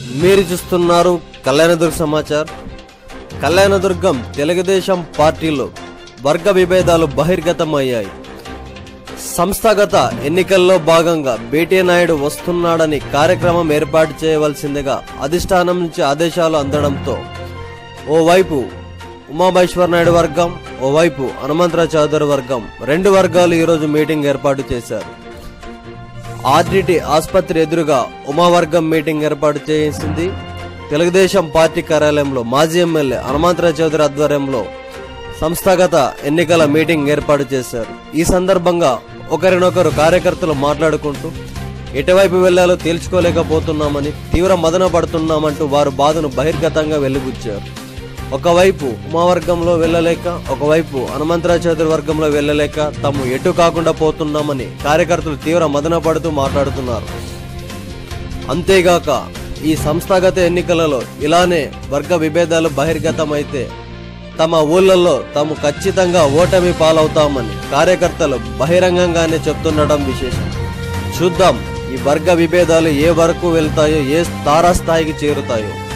మీరు చూస్తున్నారు కళ్యాణదుర్గ సమాచార్. కళ్యాణదుర్గం తెలుగుదేశం పార్టీలో వర్గ విభేదాలు బహిర్గతమయ్యాయి. సంస్థాగత ఎన్నికల్లో భాగంగా బీటీ నాయుడు వస్తున్నాడని కార్యక్రమం ఏర్పాటు చేయవలసిందిగా అధిష్టానం నుంచి ఆదేశాలు అందడంతో ఓవైపు ఉమామహేశ్వర నాయుడు వర్గం, ఓవైపు హనుమంతరావు చౌదరి వర్గం, రెండు వర్గాలు ఈరోజు మీటింగ్ ఏర్పాటు చేశారు. ఆర్డిటి ఆసుపత్రి ఎదురుగా ఉమావర్గం మీటింగ్ ఏర్పాటు చేసింది. తెలుగుదేశం పార్టీ కార్యాలయంలో మాజీ ఎమ్మెల్యే హనుమంతరావు చౌదరి ఆధ్వర్యంలో సంస్థాగత ఎన్నికల మీటింగ్ ఏర్పాటు చేశారు. ఈ సందర్భంగా ఒకరినొకరు కార్యకర్తలు మాట్లాడుకుంటూ ఎటువైపు వెళ్లాలో తేల్చుకోలేకపోతున్నామని, తీవ్ర మదన పడుతున్నామంటూ వారు బాధను బహిర్గతంగా వెలుబుచ్చారు. ఒకవైపు ఉమావర్గంలో వెళ్లలేక, ఒకవైపు హనుమంతరావు చౌదరి వర్గంలో వెళ్లలేక తాము ఎటు కాకుండా పోతున్నామని కార్యకర్తలు తీవ్ర మదన పడుతూ మాట్లాడుతున్నారు. అంతేగాక ఈ సంస్థాగత ఎన్నికలలో ఇలానే వర్గ విభేదాలు బహిర్గతమైతే తమ ఊళ్ళల్లో తాము ఖచ్చితంగా ఓటమి పాలవుతామని కార్యకర్తలు బహిరంగంగానే చెప్తుండడం విశేషం. చూద్దాం ఈ వర్గ విభేదాలు ఏ వరకు వెళ్తాయో, ఏ తారాస్థాయికి చేరుతాయో.